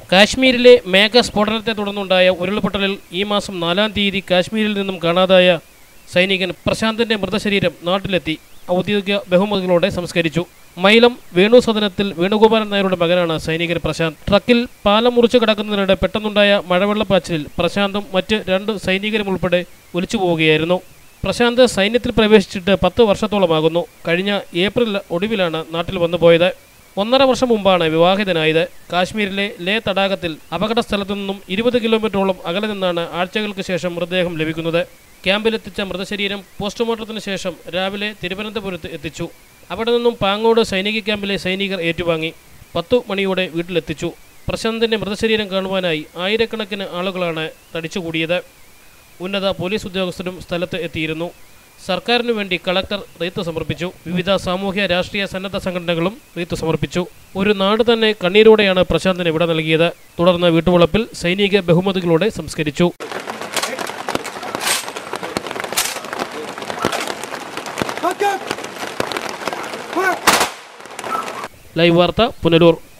കാശ്മീരിലെ മേഘസ്ഫോടനത്തെ തുടർന്നുണ്ടായ ഉരുൾപൊട്ടലിൽ ഈ മാസം 4-ാം തീയതി കാശ്മീരിൽ നിന്നും കാണാതായ സൈനികൻ പ്രശാന്തിന്റെ മൃതശരീരം നാട്ടിലെത്തി ഔദ്യോഗിക ബഹുമതികളോടെ സംസ്കരിച്ചു. മൈലം വേണു സദനത്തിൽ വേണുഗോപാലൻ നായരുടെ മകനാണ് സൈനികൻ പ്രശാന്ത്. ട്രക്കിൽ പാലം മുറിച്ചു കിടക്കുന്നതിനിടെ പെട്ടെന്നുണ്ടായ മഴവെള്ളപ്പാച്ചിലിൽ പ്രശാന്തും മറ്റ് 2 സൈനികരും ഉൾപ്പെടെ ഒലിച്ചു പോവുകയായിരുന്നു. പ്രശാന്ത് സൈന്യത്തിൽ പ്രവേശിച്ചിട്ട് 10 വർഷത്തോളമാകുന്നു. കഴിഞ്ഞ ഏപ്രിൽ ഒടുവിലാണ് നാട്ടിൽ വന്നുപോയത്. 1.5 വർഷം മുമ്പാണ് വിവാഹിതനായത്. കാശ്മീരിലെ ലേ തടാകത്തിൽ അപകട സ്ഥലത്തു നിന്നും 20 കിലോമീറ്ററോളം അകലെ നിന്നാണ് ആഴ്ചകൾക്ക് ശേഷം മൃതദേഹം ലഭിക്കുന്നത്. ക്യാമ്പിലെത്തിച്ച മൃതശരീരം പോസ്റ്റ്മോർട്ടത്തിന് ശേഷം രാവിലെ തിരുവനന്തപുരത്ത് എത്തിച്ചു. അവിടെ നിന്നും പാങ്ങോട് സൈനിക ക്യാമ്പിലെ സൈനികർ ഏറ്റുവാങ്ങി 10 മണിയോടെ വീട്ടിലെത്തിച്ചു. പ്രശാന്തിന്റെ മൃതശരീരം കാണുവാനായി ആയിരക്കണക്കിന് ആളുകളാണ് തടിച്ചുകൂടിയത്. ഉന്നത പോലീസ് ഉദ്യോഗസ്ഥരും സ്ഥലത്ത് എത്തിയിരുന്നു. സർക്കാരിനു വേണ്ടി കളക്ടർ റീത്ത് സമർപ്പിച്ചു. വിവിധ സാമൂഹ്യ രാഷ്ട്രീയ സന്നദ്ധ സംഘടനകളും റീത്ത് സമർപ്പിച്ചു. ഒരു നാട് തന്നെ കണ്ണീരോടെയാണ് പ്രശാന്തിന് വിട നൽകിയത്. തുടർന്ന് വീട്ടുവളപ്പിൽ സൈനിക ബഹുമതികളോടെ സംസ്കരിച്ചു. ലൈവ് വാർത്ത പുനലൂർ.